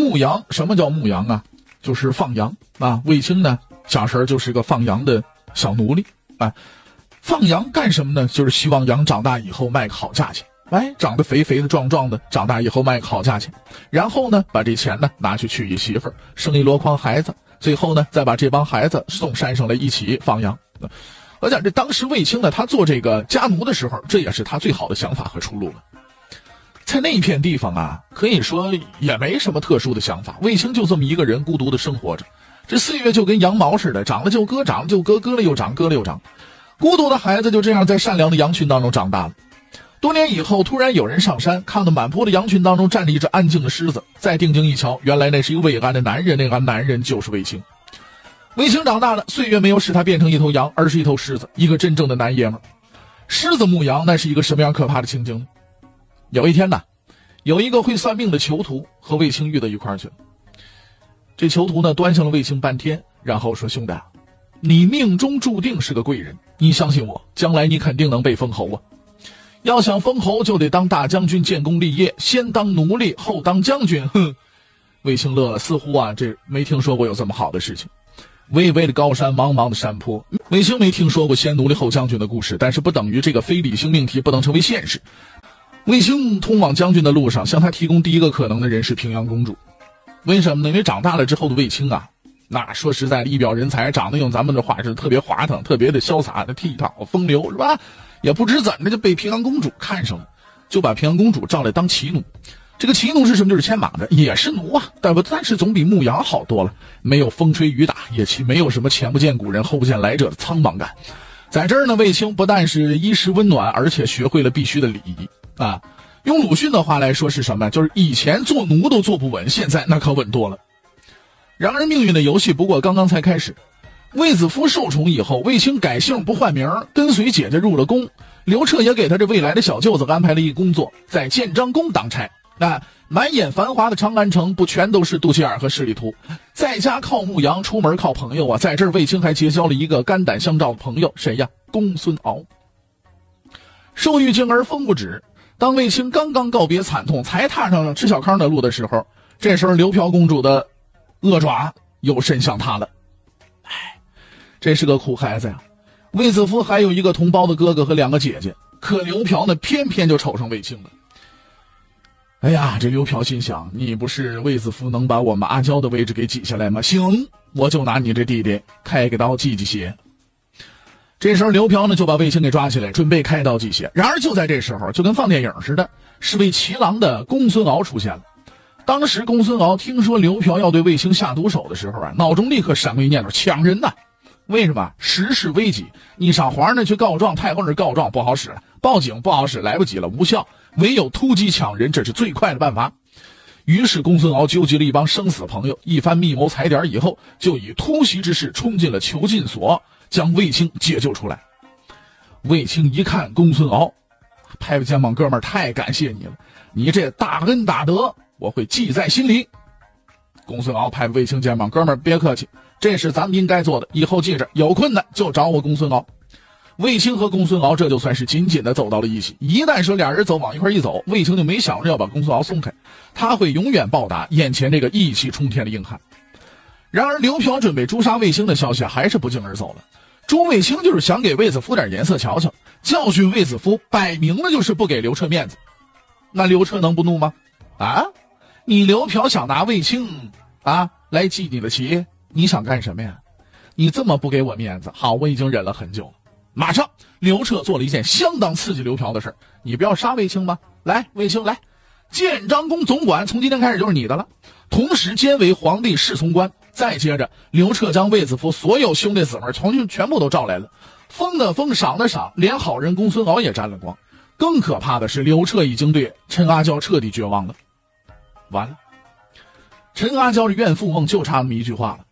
牧羊，什么叫牧羊啊？就是放羊啊。卫青呢，小时候就是个放羊的小奴隶啊。放羊干什么呢？就是希望羊长大以后卖个好价钱。长得肥肥的壮壮的，长大以后卖个好价钱，然后呢，把这钱呢拿去娶一媳妇儿，生一箩筐孩子，最后呢，再把这帮孩子送山上来一起放羊。我讲这当时卫青呢，他做这个家奴的时候，这也是他最好的想法和出路了。在那片地方啊，可以说也没什么特殊的想法，卫青就这么一个人孤独的生活着。这岁月就跟羊毛似的，长了就割，长了就割，割了又长，割了又长。孤独的孩子就这样在善良的羊群当中长大了。多年以后，突然有人上山，看到满坡的羊群当中站着一只安静的狮子，再定睛一瞧，原来那是一个伟岸的男人，那个男人就是卫青。卫青长大了，岁月没有使他变成一头羊，而是一头狮子，一个真正的男爷们儿。狮子牧羊，那是一个什么样可怕的情景呢？有一天呢，有一个会算命的囚徒和卫青遇到一块儿去了。这囚徒呢，端详了卫青半天，然后说：“兄弟，你命中注定是个贵人，你相信我，将来你肯定能被封侯啊。要想封侯，就得当大将军，建功立业，先当奴隶，后当将军。”哼，卫青乐了，似乎啊，这没听说过有这么好的事情。巍巍的高山，茫茫的山坡，卫青没听说过先奴隶后将军的故事，但是不等于这个非理性命题不能成为现实。卫青通往将军的路上，向他提供第一个可能的人是平阳公主。为什么呢？因为长大了之后的卫青啊，那说实在的，一表人才，长得用咱们的话是特别滑腾，特别的潇洒的倜傥风流，是吧？也不知怎的就被平阳公主看上了，就把平阳公主召来当骑奴。这个骑奴是什么？就是牵马的，也是奴啊，但是总比牧羊好多了，没有风吹雨打，也没有什么前不见古人后不见来者的苍茫感。在这儿呢，卫青不但是衣食温暖，而且学会了必须的礼仪啊。用鲁迅的话来说是什么？就是以前做奴都坐不稳，现在那可稳多了。然而命运的游戏不过刚刚才开始。卫子夫受宠以后，卫青改姓不换名，跟随姐姐入了宫。刘彻也给他这未来的小舅子安排了一个工作，在建章宫当差。满眼繁华的长安城不全都是肚脐眼和势利图，在家靠牧羊，出门靠朋友啊。在这儿，卫青还结交了一个肝胆相照的朋友，谁呀？公孙敖。受欲经而风不止。当卫青刚刚告别惨痛，才踏上吃小康的路的时候，这时候刘嫖公主的恶爪又伸向他了。这是个苦孩子呀。卫子夫还有一个同胞的哥哥和2个姐姐，可刘嫖呢，偏偏就瞅上卫青了。哎呀，这刘嫖心想，你不是卫子夫能把我们阿娇的位置给挤下来吗？行，我就拿你这弟弟开个刀祭祭血。这时候刘嫖呢就把卫青给抓起来，准备开刀祭血。然而就在这时候，就跟放电影似的，是位骑郎的公孙敖出现了。当时公孙敖听说刘嫖要对卫青下毒手的时候啊，脑中立刻闪过一念头：抢人呐！为什么？时势危急，你上皇上那去告状，太后那告状不好使了，报警不好使，来不及了，无效，唯有突击抢人，这是最快的办法。于是公孙敖纠集了一帮生死朋友，一番密谋踩点以后，就以突袭之势冲进了囚禁所，将卫青解救出来。卫青一看公孙敖，拍拍肩膀：“哥们儿，太感谢你了，你这大恩大德我会记在心里。”公孙敖拍拍卫青肩膀：“哥们儿，别客气，这是咱们应该做的，以后记着，有困难就找我公孙敖。”卫青和公孙敖这就算是紧紧的走到了一起。一旦说俩人往一块一走，卫青就没想着要把公孙敖松开，他会永远报答眼前这个义气冲天的硬汉。然而刘嫖准备诛杀卫青的消息还是不胫而走了。诛卫青就是想给卫子夫点颜色瞧瞧，教训卫子夫，摆明了就是不给刘彻面子。那刘彻能不怒吗？啊，你刘嫖想拿卫青来祭你的旗，你想干什么呀？你这么不给我面子，好，我已经忍了很久了。马上刘彻做了一件相当刺激刘嫖的事，你不要杀卫青吗？来，卫青来，建章宫总管从今天开始就是你的了，同时兼为皇帝侍从官。再接着刘彻将卫子夫所有兄弟姊妹全部都召来了，封的封，赏的赏，连好人公孙敖也沾了光。更可怕的是，刘彻已经对陈阿娇彻底绝望了。完了，陈阿娇的怨妇梦就差那么一句话了。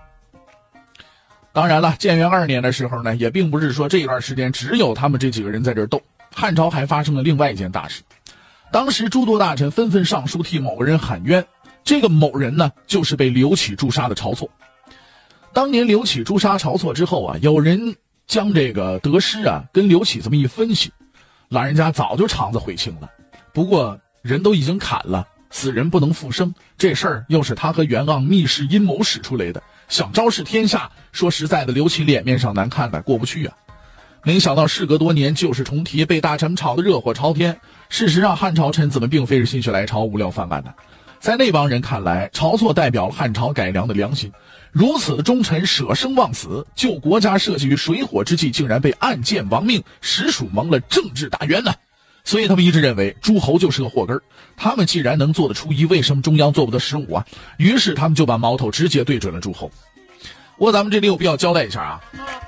当然了，建元2年的时候呢，也并不是说这段时间只有他们这几个人在这儿斗，汉朝还发生了另外一件大事。当时诸多大臣纷纷上书替某个人喊冤，这个某人呢，就是被刘启诛杀的晁错。当年刘启诛杀晁错之后啊，有人将这个得失跟刘启这么一分析，老人家早就肠子悔青了。不过人都已经砍了， 死人不能复生，这事儿又是他和袁盎密室阴谋使出来的，想昭示天下。说实在的，刘启脸面上难看的过不去啊。没想到事隔多年，旧事重提，被大臣们炒得热火朝天。事实上，汉朝臣子们并非是心血来潮、无聊犯案的，在那帮人看来，晁错代表了汉朝改良的良心。如此的忠臣舍生忘死，救国家社稷于水火之际，竟然被暗箭亡命，实属蒙了政治大冤呐！所以他们一直认为诸侯就是个祸根，他们既然能做得初一，为什么中央做不得15啊？于是他们就把矛头直接对准了诸侯。不过咱们这里有必要交代一下啊，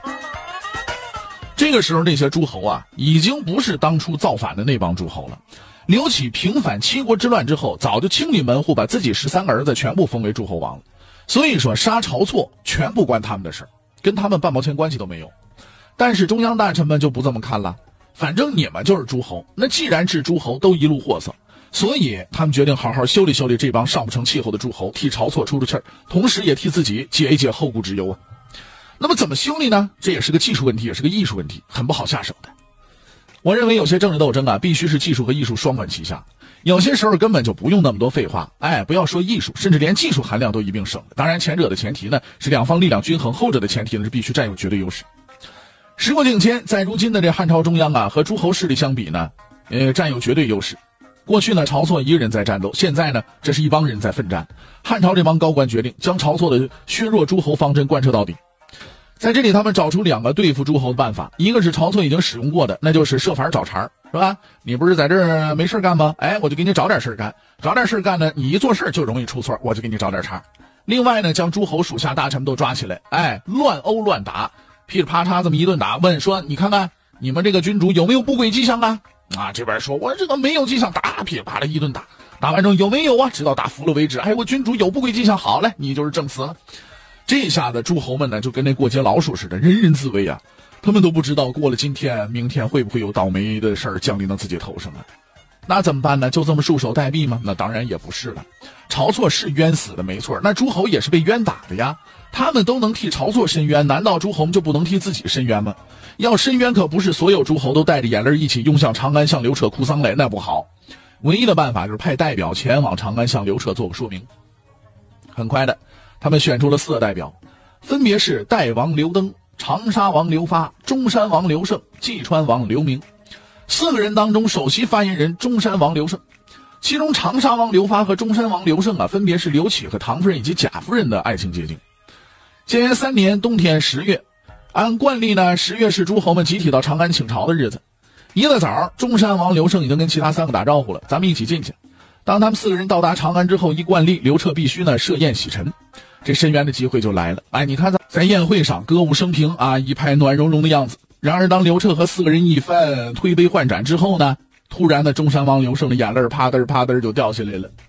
这个时候那些诸侯啊，已经不是当初造反的那帮诸侯了。刘启平反七国之乱之后，早就清理门户，把自己13个儿子全部封为诸侯王了。所以说杀晁错全不关他们的事，跟他们半毛钱关系都没有。但是中央大臣们就不这么看了，反正你们就是诸侯，那既然是诸侯，都一路货色，所以他们决定好好修理修理这帮上不成气候的诸侯，替晁错出气儿，同时也替自己解一解后顾之忧啊。那么怎么修理呢？这也是个技术问题，也是个艺术问题，很不好下手的。我认为有些政治斗争啊，必须是技术和艺术双管齐下，有些时候根本就不用那么多废话。不要说艺术，甚至连技术含量都一并省了。当然前者的前提呢是两方力量均衡，后者的前提呢是必须占有绝对优势。时过境迁，在如今的这汉朝中央啊，和诸侯势力相比呢，占有绝对优势。过去呢，晁错一个人在战斗，现在呢，这是一帮人在奋战。汉朝这帮高官决定将晁错的削弱诸侯方针贯彻到底。在这里他们找出2个对付诸侯的办法，一个是晁错已经使用过的，那就是设法找茬，是吧？你不是在这儿没事干吗？我就给你找点事干，找点事干呢，你一做事就容易出错，我就给你找点茬。另外呢，将诸侯属下大臣们都抓起来，乱殴乱打，噼里啪嚓这么一顿打，问说你看看你们这个君主有没有不轨迹象啊？这边说我这个没有迹象，打噼里啪啦一顿打，打完之后有没有啊？直到打服了为止。我君主有不轨迹象，好嘞，你就是正死了。这下子诸侯们呢，就跟那过街老鼠似的，人人自危啊。他们都不知道过了今天，明天会不会有倒霉的事儿降临到自己头上啊？那怎么办呢？就这么束手待毙吗？那当然也不是了。晁错是冤死的没错，那诸侯也是被冤打的呀。他们都能替晁错伸冤，难道诸侯们就不能替自己伸冤吗？要伸冤可不是所有诸侯都带着眼泪一起涌向长安向刘彻哭丧来，那不好。唯一的办法就是派代表前往长安向刘彻做个说明。很快的，他们选出了4个代表，分别是代王刘登、长沙王刘发、中山王刘胜、济川王刘明。4个人当中，首席发言人中山王刘胜，其中长沙王刘发和中山王刘胜啊，分别是刘启和唐夫人以及贾夫人的爱情结晶。建元3年冬天10月，按惯例呢，10月是诸侯们集体到长安请朝的日子。一大早，中山王刘胜已经跟其他3个打招呼了，咱们一起进去。当他们4个人到达长安之后，一惯例，刘彻必须呢设宴洗尘，这申冤的机会就来了。你看在宴会上歌舞升平啊，一派暖融融的样子。然而当刘彻和4个人一番推杯换盏之后呢，突然的中山王刘胜的眼泪啪嗒啪嗒就掉下来了。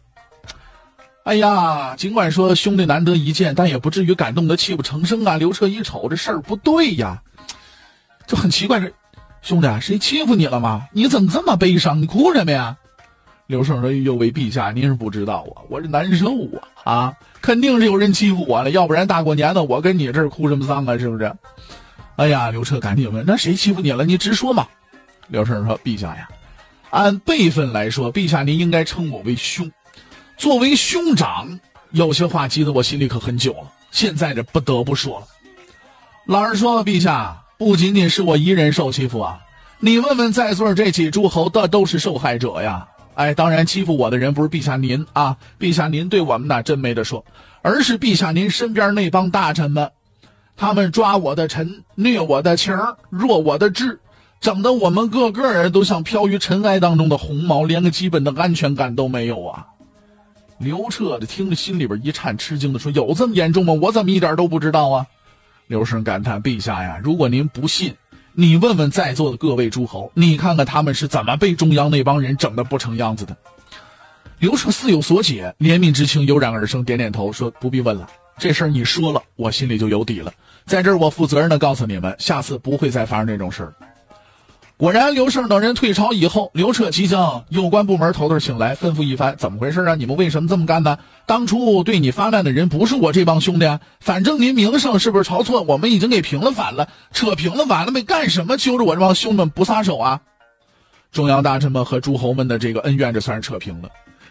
尽管说兄弟难得一见，但也不至于感动得泣不成声啊。刘彻一瞅这事儿不对呀，就很奇怪，兄弟谁欺负你了吗？你怎么这么悲伤？你哭什么呀？刘胜说：有位陛下，您是不知道啊，我这难受啊，肯定是有人欺负我了，要不然大过年的我跟你这儿哭什么丧啊，是不是？刘彻赶紧问：那谁欺负你了？你直说嘛。刘胜说：陛下呀，按辈分来说，陛下您应该称我为兄，作为兄长，有些话记得我心里可很久了，现在这不得不说了。老实说，陛下，不仅仅是我一人受欺负啊，你问问在座这几诸侯的都是受害者呀。当然欺负我的人不是陛下您啊，陛下您对我们那真没得说，而是陛下您身边那帮大臣们，他们抓我的臣，虐我的情，弱我的智，整得我们个个人都像飘于尘埃当中的鸿毛，连个基本的安全感都没有啊。刘彻的听着心里边一颤，吃惊的说：有这么严重吗？我怎么一点都不知道啊？刘胜感叹：陛下呀，如果您不信，你问问在座的各位诸侯，你看看他们是怎么被中央那帮人整得不成样子的。刘彻似有所解，怜悯之情油然而生，点点头说：不必问了，这事儿你说了，我心里就有底了。在这儿我负责任的告诉你们，下次不会再发生这种事儿。果然，刘胜等人退朝以后，刘彻即将有关部门头头请来，吩咐一番：怎么回事啊？你们为什么这么干呢？当初对你发难的人不是我这帮兄弟啊，反正您名声是不是晁错我们已经给平了反了，扯平了完了没？干什么揪着我这帮兄弟们不撒手啊？中央大臣们和诸侯们的这个恩怨这算是扯平了。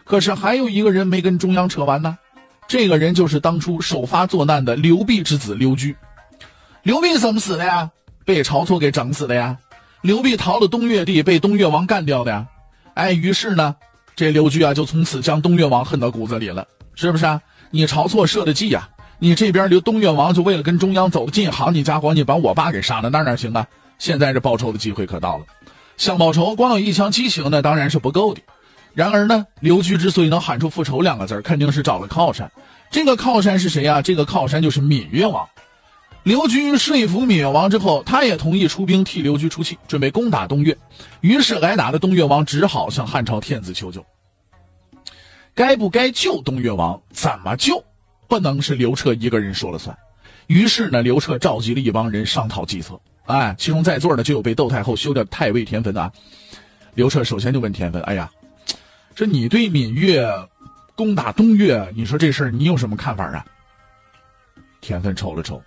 可是还有一个人没跟中央扯完呢，这个人就是当初首发作难的刘弼之子刘据。刘弼怎么死的呀？被晁错给整死的呀。刘弼逃了东岳地，被东岳王干掉的呀。于是呢，这刘据啊就从此将东岳王恨到骨子里了，是不是啊？你晁错设的计啊，你这边刘东岳王就为了跟中央走得近，好你家伙你把我爸给杀了，哪行啊？现在这报仇的机会可到了。想报仇光有一腔激情呢当然是不够的。然而呢，刘据之所以能喊出复仇两个字，肯定是找了靠山。这个靠山是谁啊？这个靠山就是芈月王。刘据说服芈月王之后，他也同意出兵替刘据出气，准备攻打东岳。于是挨打的东岳王只好向汉朝天子求救。该不该救东岳王，怎么救，不能是刘彻一个人说了算。于是呢，刘彻召集了一帮人商讨计策。其中在座的就有被窦太后休掉的太尉田汾啊。刘彻首先就问田汾：这你对芈月攻打东岳，你说这事儿你有什么看法啊？田汾瞅了瞅，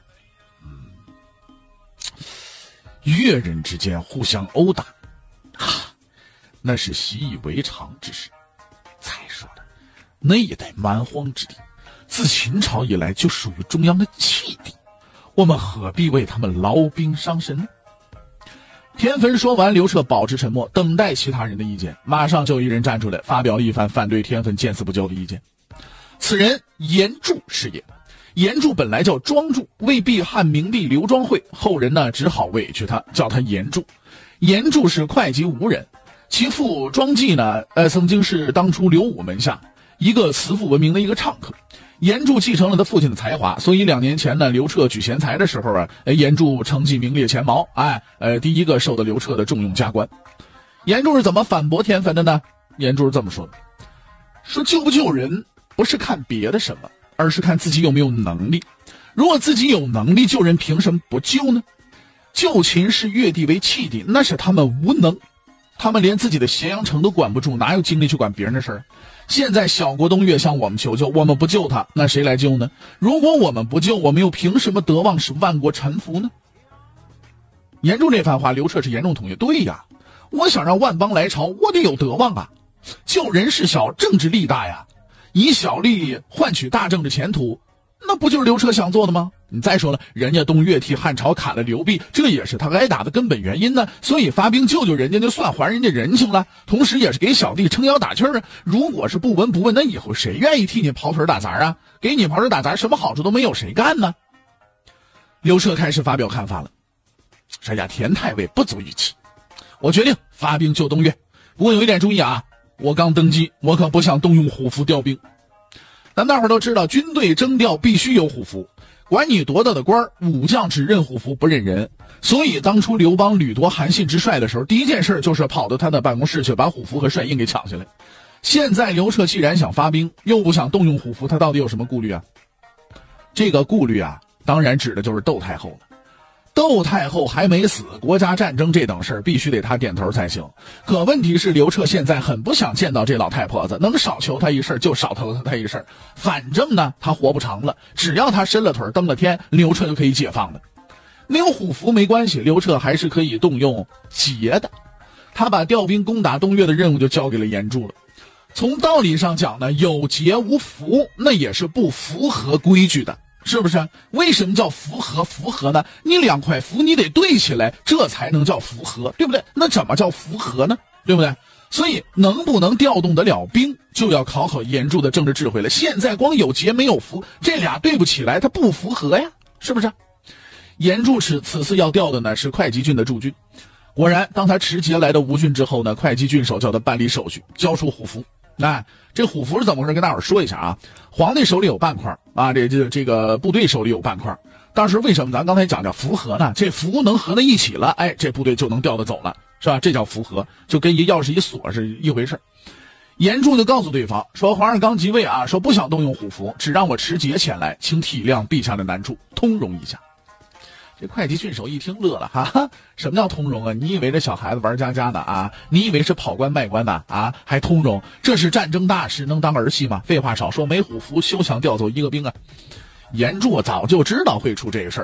越人之间互相殴打，那是习以为常之事。再说了，那一带蛮荒之地，自秦朝以来就属于中央的弃地，我们何必为他们劳兵伤神呢？田汾说完，刘彻保持沉默，等待其他人的意见。马上就有一人站出来，发表了一番反对田汾见死不救的意见。此人严柱是也。严柱本来叫庄柱，为避汉明帝刘庄会，后人呢只好委屈他，叫他严柱。严柱是会稽吴人，其父庄季呢，曾经是当初刘武门下一个慈父闻名的一个唱客。严柱继承了他父亲的才华，所以2年前呢，刘彻举贤才的时候啊，严柱成绩名列前茅，第一个受到刘彻的重用加官。严柱是怎么反驳田汾的呢？严柱是这么说的：说救不救人，不是看别的什么，而是看自己有没有能力。如果自己有能力救人，凭什么不救呢？旧秦视越地为弃地，那是他们无能，他们连自己的咸阳城都管不住，哪有精力去管别人的事儿？现在小国东岳向我们求救，我们不救他，那谁来救呢？如果我们不救，我们又凭什么得望使万国臣服呢？严柱这番话，刘彻是严重同意。对呀，我想让万邦来朝，我得有德望啊！救人事小，政治利大呀，以小利换取大政治前途，那不就是刘彻想做的吗？你再说了，人家东岳替汉朝砍了刘弼，这也是他挨打的根本原因呢。所以发兵救救人家，就算还人家人情了，同时也是给小弟撑腰打气儿啊。如果是不闻不问，那以后谁愿意替你跑腿打杂啊？给你跑腿打杂，什么好处都没有，谁干呢？刘彻开始发表看法了，说田太尉不足预期，我决定发兵救东岳。不过有一点注意啊，我刚登基，我可不想动用虎符调兵。咱们大伙都知道，军队征调必须有虎符，管你多大的官，武将只认虎符不认人。所以当初刘邦掠夺韩信之帅的时候，第一件事就是跑到他的办公室去把虎符和帅印给抢下来。现在刘彻既然想发兵，又不想动用虎符，他到底有什么顾虑啊？这个顾虑啊，当然指的就是窦太后了。窦太后还没死，国家战争这等事儿必须得他点头才行。可问题是，刘彻现在很不想见到这老太婆子，能少求他一事就少求他一事。反正呢，他活不长了，只要他伸了腿蹬了天，刘彻就可以解放了。没有虎符没关系，刘彻还是可以动用节的。他把调兵攻打东岳的任务就交给了严柱了。从道理上讲呢，有节无符，那也是不符合规矩的。是不是？为什么叫符合呢？你两块符你得对起来，这才能叫符合，对不对？那怎么叫符合呢？对不对？所以能不能调动得了兵，就要考考严柱的政治智慧了。现在光有节没有符，这俩对不起来，它不符合呀，是不是？严柱此次要调的呢是会稽郡的驻军。果然，当他持节来到吴郡之后呢，会稽郡守叫他办理手续，交出虎符。这虎符是怎么回事？跟大伙说一下啊。皇帝手里有半块啊，这个部队手里有半块。但是为什么咱刚才讲叫符合呢？这符能合在一起了，这部队就能调得走了，是吧？这叫符合，就跟一钥匙一锁是一回事。严柱就告诉对方说，皇上刚即位啊，说不想动用虎符，只让我持节前来，请体谅陛下的难处，通融一下。这会稽郡守一听乐了，哈，什么叫通融啊？你以为这小孩子玩家家呢啊？你以为是跑官卖官呢啊？还通融？这是战争大事，能当儿戏吗？废话少说，没虎符，休想调走一个兵啊！严柱早就知道会出这个事儿，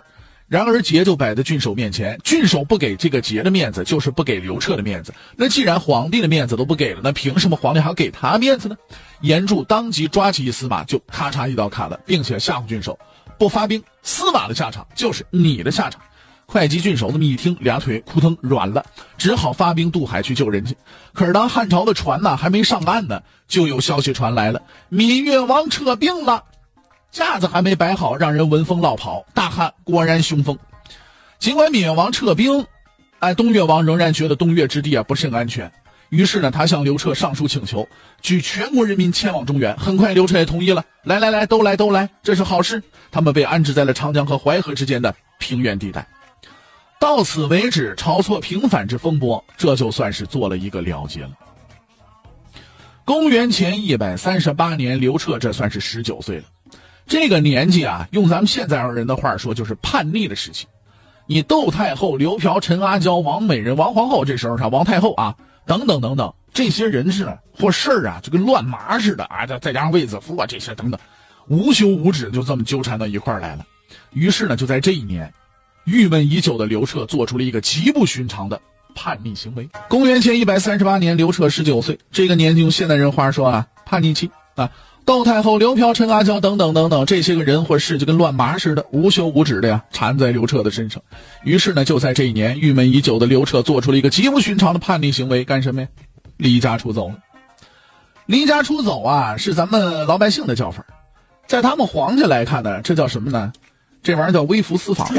然而节就摆在郡守面前，郡守不给这个节的面子，就是不给刘彻的面子。那既然皇帝的面子都不给了，那凭什么皇帝还要给他面子呢？严柱当即抓起一司马，就咔嚓一刀砍了，并且吓唬郡守，不发兵，司马的下场就是你的下场。会稽郡守这么一听，俩腿扑腾软了，只好发兵渡海去救人去。可是当汉朝的船呢还没上岸呢，就有消息传来了，芈越王撤兵了。架子还没摆好，让人闻风落跑。大汉果然凶风。尽管芈越王撤兵，东越王仍然觉得东越之地不甚安全。于是呢，他向刘彻上书请求，举全国人民前往中原。很快，刘彻也同意了。来，都来，这是好事。他们被安置在了长江和淮河之间的平原地带。到此为止，晁错平反之风波，这就算是做了一个了结了。公元前138年，刘彻这算是19岁了。这个年纪啊，用咱们现在人的话说，就是叛逆的时期。你窦太后、刘嫖、陈阿娇、王美人、王皇后，这时候是王太后啊，等等，这些人是或事儿啊，就跟乱麻似的啊，再加上卫子夫啊，这些等等，无休无止，就这么纠缠到一块儿来了。于是呢，就在这一年，郁闷已久的刘彻做出了一个极不寻常的叛逆行为。公元前138年，刘彻19岁，这个年纪用现代人话说啊，叛逆期啊。窦太后、刘嫖、陈阿娇等等，这些个人或事就跟乱麻似的，无休无止的呀，缠在刘彻的身上。于是呢，就在这一年，郁闷已久的刘彻做出了一个极不寻常的叛逆行为，干什么呀？离家出走了。离家出走啊，是咱们老百姓的叫法，在他们皇家来看呢，这叫什么呢？这玩意儿叫微服私访。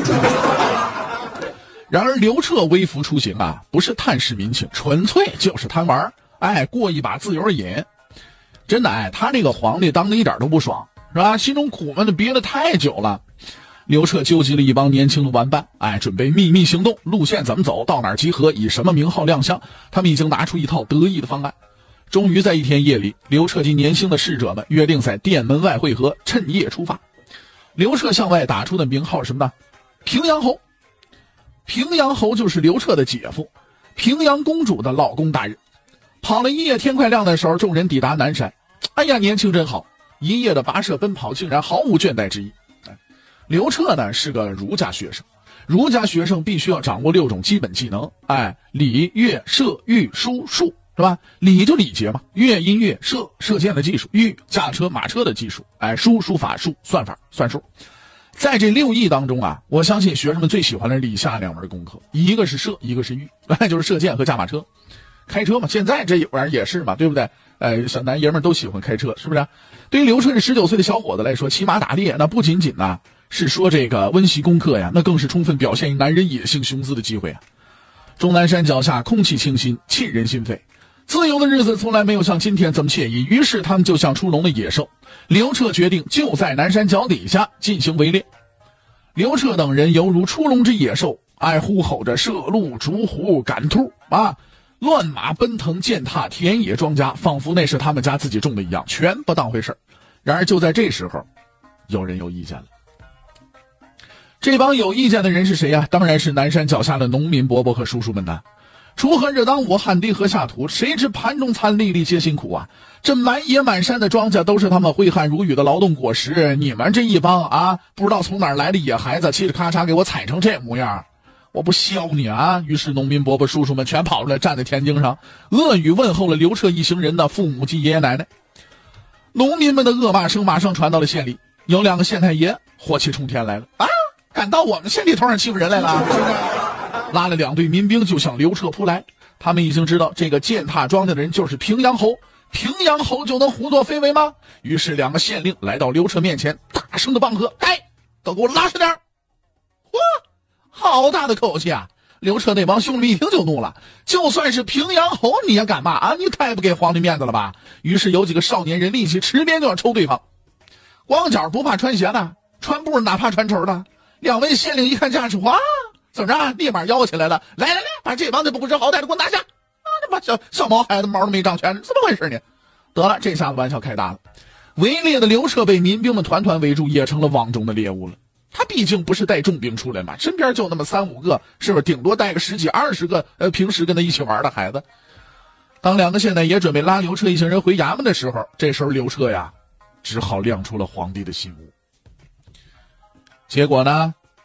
然而刘彻微服出行啊，不是探视民情，纯粹就是贪玩，过一把自由瘾。真的他这个皇帝当的一点都不爽，是吧？心中苦闷的憋得太久了。刘彻纠集了一帮年轻的玩伴，准备秘密行动，路线怎么走，到哪儿集合，以什么名号亮相，他们已经拿出一套得意的方案。终于在一天夜里，刘彻及年轻的侍者们约定在殿门外会合，趁夜出发。刘彻向外打出的名号是什么呢？平阳侯。平阳侯就是刘彻的姐夫，平阳公主的老公大人。跑了一夜，天快亮的时候，众人抵达南山。年轻真好，一夜的跋涉奔跑，竟然毫无倦怠之意。刘彻呢是个儒家学生，儒家学生必须要掌握6种基本技能，礼乐射御书数，是吧？礼就礼节嘛，乐音乐，射箭的技术，御驾车马车的技术，书法术算法算数。在这6艺当中啊，我相信学生们最喜欢的是以下2门功课，一个是射，一个是御，就是射箭和驾马车。开车嘛，现在这玩意儿也是嘛，对不对？小男爷们都喜欢开车，是不是？对于刘彻这19岁的小伙子来说，骑马打猎那不仅仅是说这个温习功课呀，那更是充分表现男人野性雄姿的机会啊。终南山脚下空气清新，沁人心肺，自由的日子从来没有像今天这么惬意。于是他们就像出笼的野兽，刘彻决定就在南山脚底下进行围猎。刘彻等人犹如出笼之野兽，呼吼着射鹿、逐虎、赶兔乱马奔腾，践踏田野庄稼，仿佛那是他们家自己种的一样，全不当回事。然而就在这时候，有人有意见了。这帮有意见的人是谁呀？当然是南山脚下的农民伯伯和叔叔们呐。锄禾日当午，汗滴禾下土，谁知盘中餐，粒粒皆辛苦啊！这满野满山的庄稼都是他们挥汗如雨的劳动果实，你们这一帮不知道从哪儿来的野孩子，嘁哩咔嚓给我踩成这模样，我不削你啊！于是农民伯伯叔叔们全跑出来，站在田径上，恶语问候了刘彻一行人的父母及爷爷奶奶。农民们的恶骂声马上传到了县里，有2个县太爷火气冲天来了赶到我们县里头上欺负人来了，是不是？拉了2队民兵就向刘彻扑来。他们已经知道这个践踏庄稼的人就是平阳侯，平阳侯就能胡作非为吗？于是2个县令来到刘彻面前，大声的棒喝：都给我拉实点！哇，好大的口气啊！刘彻那帮兄弟一听就怒了，就算是平阳侯你也敢骂你太不给皇帝面子了吧？于是有几个少年人立起持鞭就要抽对方。光脚不怕穿鞋的，穿布哪怕穿绸的。2位县令一看架势，怎么着？立马吆起来了，来，把这帮子不知好歹的给我拿下！这把小毛孩子毛都没长全，怎么回事呢？得了，这下子玩笑开大了。围猎的刘彻被民兵们团团围住，也成了网中的猎物了。他毕竟不是带重兵出来嘛，身边就那么3、5个，是不是顶多带个10几、20个平时跟他一起玩的孩子。当2个县太爷准备拉刘彻一行人回衙门的时候，这时候刘彻呀只好亮出了皇帝的心物。结果呢，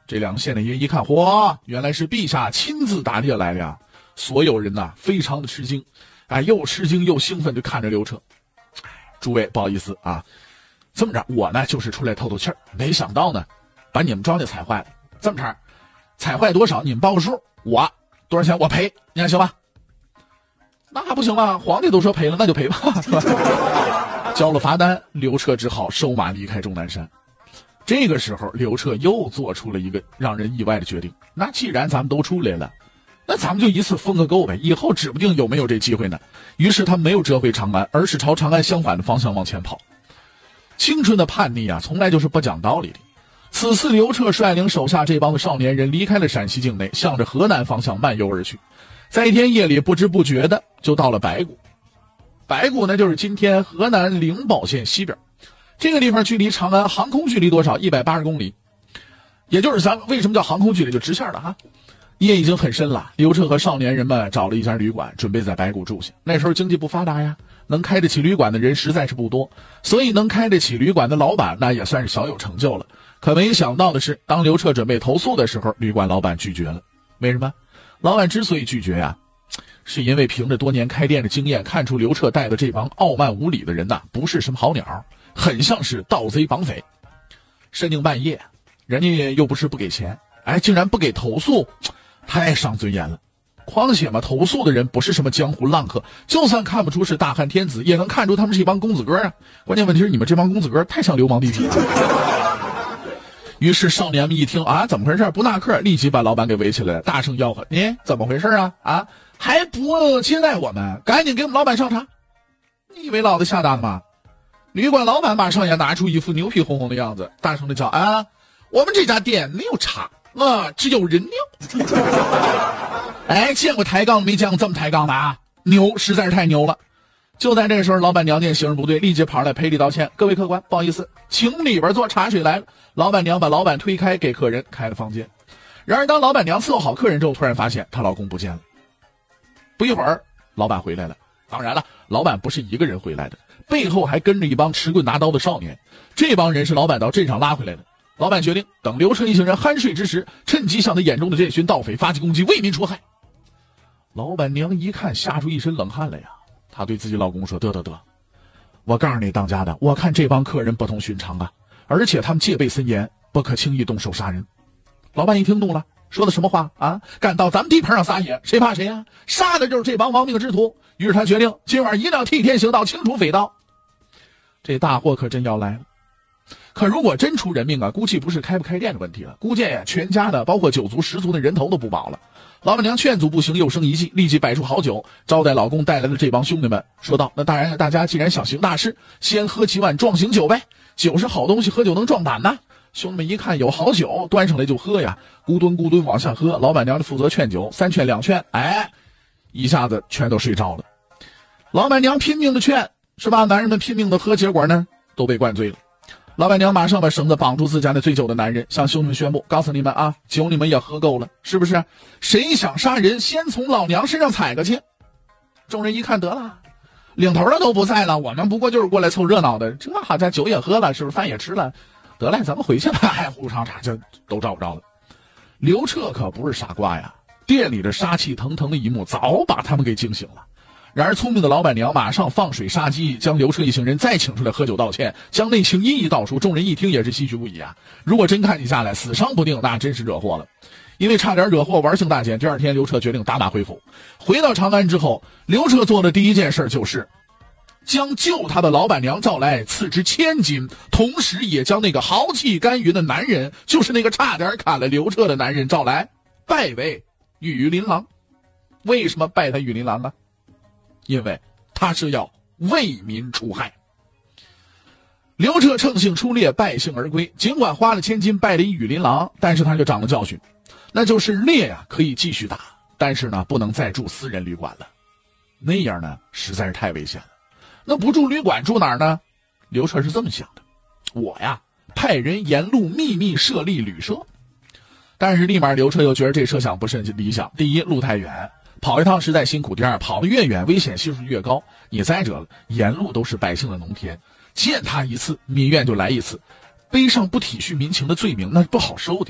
这两个县令爷一看，嚯，原来是陛下亲自打猎来的呀！所有人呐，非常的吃惊，又吃惊又兴奋，就看着刘彻。诸位不好意思啊，这么着，我呢就是出来透透气儿，没想到呢，把你们庄稼踩坏了。这么着，踩坏多少你们报个数，我多少钱我赔，你看行吧？那还不行吗？皇帝都说赔了，那就赔吧，是吧？交了罚单，刘彻只好收马离开终南山。这个时候，刘彻又做出了一个让人意外的决定。那既然咱们都出来了，那咱们就一次封个够呗，以后指不定有没有这机会呢。于是他没有折回长安，而是朝长安相反的方向往前跑。青春的叛逆啊，从来就是不讲道理的。此次刘彻率领手下这帮的少年人离开了陕西境内，向着河南方向漫游而去。在一天夜里，不知不觉的就到了白谷。白谷呢，就是今天河南灵宝县西边。这个地方距离长安航空距离多少？180公里，也就是咱为什么叫航空距离，就直线的哈。夜已经很深了，刘彻和少年人们找了一家旅馆，准备在白谷住下。那时候经济不发达呀，能开得起旅馆的人实在是不多，所以能开得起旅馆的老板那也算是小有成就了。可没想到的是，当刘彻准备投诉的时候，旅馆老板拒绝了。为什么？老板之所以拒绝呀，是因为凭着多年开店的经验，看出刘彻带的这帮傲慢无礼的人呐，不是什么好鸟，很像是盗贼绑匪。深更半夜，人家又不是不给钱，竟然不给投诉，太伤尊严了。况且嘛，投诉的人不是什么江湖浪客，就算看不出是大汉天子，也能看出他们是一帮公子哥啊。关键问题是你们这帮公子哥太像流氓地痞了。于是少年们一听怎么回事，不纳客，立即把老板给围起来了，大声吆喝：你怎么回事啊？还不接待我们，赶紧给我们老板上茶。你以为老子下蛋吗？旅馆老板马上也拿出一副牛皮哄哄的样子，大声的叫：我们这家店没有茶只有人尿。见过抬杠没见过这么抬杠的啊？牛，实在是太牛了。就在这个时候，老板娘见形势不对，立即跑来赔礼道歉：各位客官，不好意思，请里边做茶水来了。老板娘把老板推开，给客人开了房间。然而当老板娘伺候好客人之后，突然发现她老公不见了。不一会儿，老板回来了。当然了，老板不是一个人回来的，背后还跟着一帮持棍拿刀的少年。这帮人是老板到镇上拉回来的。老板决定等刘彻一行人酣睡之时，趁机向他眼中的这群盗匪发起攻击，为民除害。老板娘一看，吓出一身冷汗来呀。她对自己老公说：得，我告诉你当家的，我看这帮客人不同寻常啊，而且他们戒备森严，不可轻易动手杀人。老板一听怒了，说的什么话啊？敢到咱们地盘上撒野，谁怕谁啊？杀的就是这帮亡命之徒。于是他决定今晚一定要替天行道，清除匪盗。这大祸可真要来了。可如果真出人命估计不是开不开店的问题了，估计全家的包括9族10族的人头都不保了。老板娘劝阻不行，又生一计，立即摆出好酒招待老公带来的这帮兄弟们，说道：那当然，大家既然想行大事，先喝几碗壮行酒呗，酒是好东西，喝酒能壮胆呐。兄弟们一看有好酒，端上来就喝呀，咕墩咕墩往下喝。老板娘就负责劝酒，3劝2劝，一下子全都睡着了。老板娘拼命的劝，是吧？男人们拼命的喝，结果呢都被灌醉了。老板娘马上把绳子绑住自家那醉酒的男人，向兄弟们宣布：告诉你们酒你们也喝够了，是不是？谁想杀人，先从老娘身上踩个去。众人一看，得了，领头的都不在了，我们不过就是过来凑热闹的，这好家伙，酒也喝了，是不是饭也吃了？得嘞，咱们回去吧。呼上茶就都找不着了。刘彻可不是傻瓜呀，店里的杀气腾腾的一幕早把他们给惊醒了。然而聪明的老板娘马上放水杀鸡，将刘彻一行人再请出来喝酒道歉，将内情一一道出。众人一听也是唏嘘不已啊！如果真看起下来死伤不定，那真是惹祸了。因为差点惹祸，玩性大减。第二天，刘彻决定打马回府。回到长安之后，刘彻做的第一件事就是将救他的老板娘召来，赐之1000金，同时也将那个豪气干云的男人，就是那个差点砍了刘彻的男人召来，拜为羽林郎。为什么拜他羽林郎呢？因为他是要为民除害。刘彻乘兴出猎，败兴而归。尽管花了1000金拜了一羽林郎，但是他就长了教训，那就是猎可以继续打，但是呢不能再住私人旅馆了，那样呢实在是太危险了。那不住旅馆住哪儿呢？刘彻是这么想的：我派人沿路秘密设立旅社。但是立马刘彻又觉得这设想不甚理想。第一，路太远，跑一趟实在辛苦；第二，跑得越远危险系数越高。你再者了，沿路都是百姓的农田，见他一次民怨就来一次，背上不体恤民情的罪名那是不好受的呀。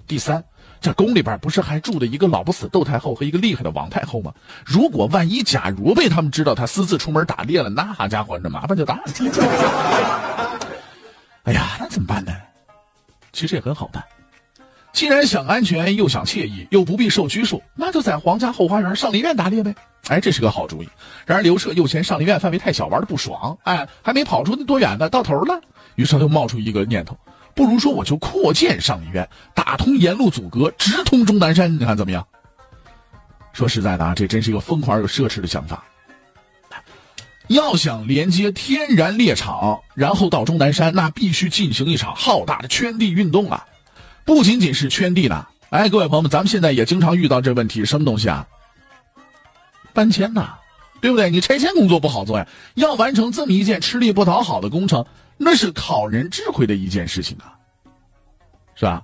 第三，这宫里边不是还住着一个老不死窦太后和一个厉害的王太后吗？如果万一假如被他们知道他私自出门打猎了，那家伙这麻烦就大了。哎呀，那怎么办呢？其实也很好办，既然想安全又想惬意又不必受拘束，那就在皇家后花园上林苑打猎呗。哎，这是个好主意。然而刘彻又嫌上林苑范围太小，玩的不爽，哎，还没跑出那多远呢，到头了。于是他又冒出一个念头，不如说我就扩建上林苑，打通沿路阻隔，直通终南山，你看怎么样？说实在的啊，这真是一个疯狂又奢侈的想法。要想连接天然猎场，然后到终南山，那必须进行一场浩大的圈地运动啊！不仅仅是圈地呢，哎，各位朋友们，咱们现在也经常遇到这问题，什么东西啊？搬迁呐，对不对？你拆迁工作不好做呀，要完成这么一件吃力不讨好的工程，那是考人智慧的一件事情啊，是吧？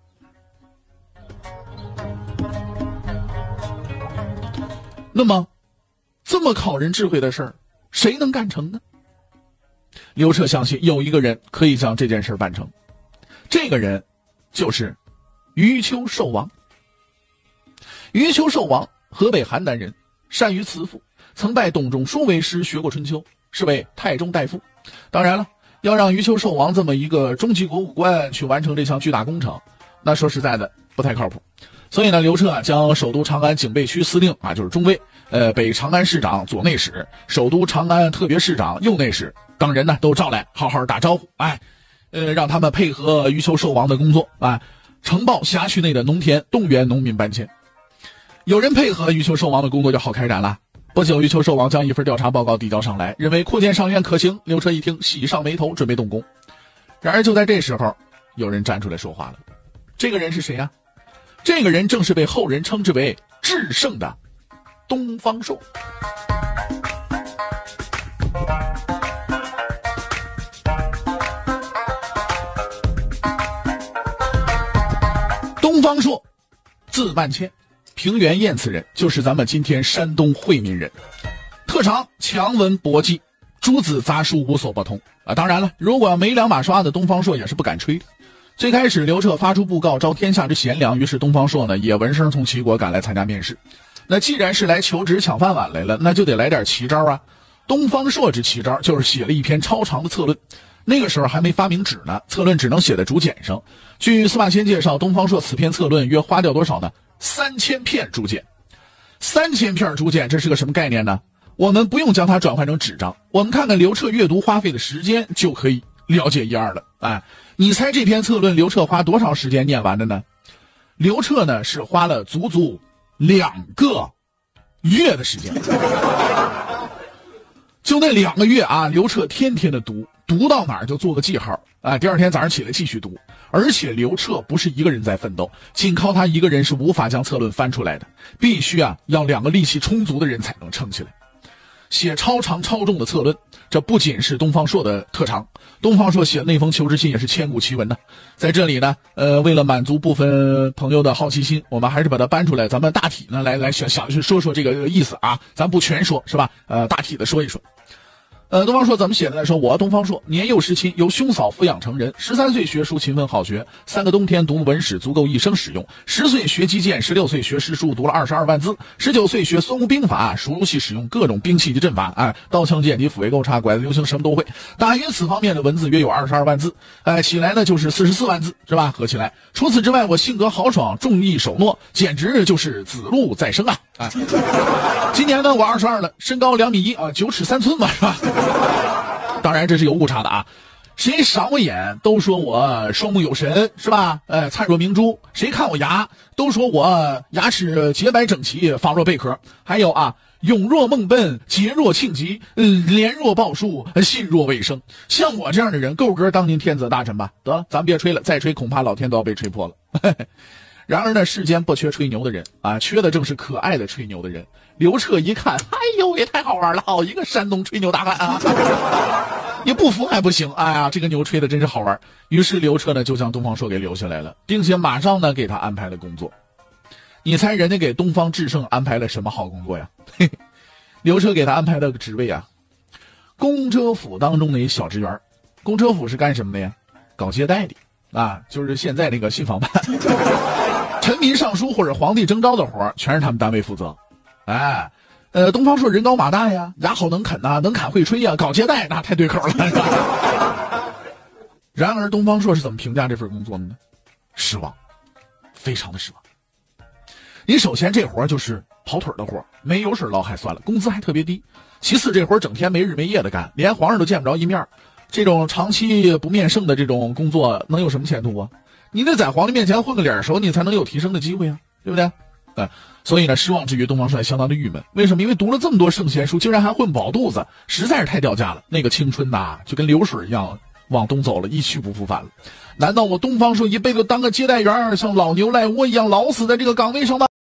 那么，这么考人智慧的事儿，谁能干成呢？刘彻相信有一个人可以将这件事办成，这个人就是余秋寿王。余秋寿王，河北邯郸人，善于辞赋，曾拜董仲舒为师，学过春秋，是为太中大夫。当然了，要让余秋寿王这么一个中级国务官去完成这项巨大工程，那说实在的不太靠谱。所以呢，刘彻将首都长安警备区司令啊，就是中尉，北长安市长左内史，首都长安特别市长右内史等人呢都召来，好好打招呼，哎，让他们配合余秋寿王的工作啊，呈报辖区内的农田，动员农民搬迁。有人配合余秋寿王的工作就好开展了。不久，余秋寿王将一份调查报告递交上来，认为扩建上院可行。刘彻一听，喜上眉头，准备动工。然而就在这时候，有人站出来说话了。这个人是谁啊？这个人正是被后人称之为至圣的东方朔。东方朔，字万千，平原燕此人，就是咱们今天山东惠民人，特长强文博记，诸子杂书无所不通啊。当然了，如果没两把刷的东方朔也是不敢吹的。最开始刘彻发出布告招天下之贤良，于是东方朔呢也闻声从齐国赶来参加面试。那既然是来求职抢饭碗来了，那就得来点奇招啊。东方朔之奇招就是写了一篇超长的策论。那个时候还没发明纸呢，策论只能写在竹简上。据司马迁介绍，东方朔此篇策论约花掉多少呢？3000片竹简。3000片竹简，这是个什么概念呢？我们不用将它转换成纸张，我们看看刘彻阅读花费的时间就可以了解一二了。哎，你猜这篇策论刘彻花多长时间念完的呢？刘彻呢是花了足足2个月的时间。就那2个月啊，刘彻天天的读到哪儿就做个记号啊，第二天早上起来继续读。而且刘彻不是一个人在奋斗，仅靠他一个人是无法将策论翻出来的，必须啊要2个力气充足的人才能撑起来。写超长超重的策论，这不仅是东方朔的特长，东方朔写的那封求职信也是千古奇文的。在这里呢，为了满足部分朋友的好奇心，我们还是把它搬出来，咱们大体呢来想去说说这个意思啊，咱不全说是吧？大体的说一说。东方朔怎么写的呢？说我东方朔年幼时亲，由兄嫂抚养成人，13岁学书，勤奋好学，3个冬天读文史，足够一生使用。10岁学击剑，16岁学诗书，读了22万字。19岁学孙吴兵法，熟悉使用各种兵器及阵法，哎，刀枪剑戟斧钺钩叉拐子流星什么都会。大约此方面的文字约有22万字，起来呢就是44万字，是吧？合起来。除此之外，我性格豪爽，重义守诺，简直就是子路再生啊！哎，今年呢我22了，身高2.1米啊，9尺3寸嘛，是吧？当然这是有误差的啊，谁赏我眼都说我双目有神，是吧？灿若明珠。谁看我牙都说我牙齿洁白整齐，仿若贝壳。还有啊，勇若梦奔，节若庆吉，廉若报数，信若卫生。像我这样的人够格当您天子大臣吧？得了，咱别吹了，再吹恐怕老天都要被吹破了。然而呢，世间不缺吹牛的人啊，缺的正是可爱的吹牛的人。刘彻一看，哎呦，也太好玩了，好一个山东吹牛大汉啊！也不服还不行，哎呀，这个牛吹的真是好玩。于是刘彻呢就将东方朔给留下来了，并且马上呢给他安排了工作。你猜人家给东方至圣安排了什么好工作呀？刘彻给他安排了个职位啊，公车府当中的一小职员。公车府是干什么的呀？搞接待的啊，就是现在那个信访办，臣民上书或者皇帝征召的活全是他们单位负责。哎，东方朔人高马大呀，牙好能啃呐，能侃会吹呀，搞接待那太对口了。是吧？然而东方朔是怎么评价这份工作的呢？失望，非常的失望。你首先这活就是跑腿的活，没油水捞还算了，工资还特别低。其次这活整天没日没夜的干，连皇上都见不着一面，这种长期不面圣的这种工作能有什么前途啊？你得在皇帝面前混个脸熟，你才能有提升的机会啊，对不对？所以呢，失望之余，东方帅相当的郁闷。为什么？因为读了这么多圣贤书，竟然还混饱肚子，实在是太掉价了。那个青春呐，就跟流水一样往东走了，一去不复返了。难道我东方朔一辈子当个接待员，像老牛赖窝一样老死在这个岗位上吗？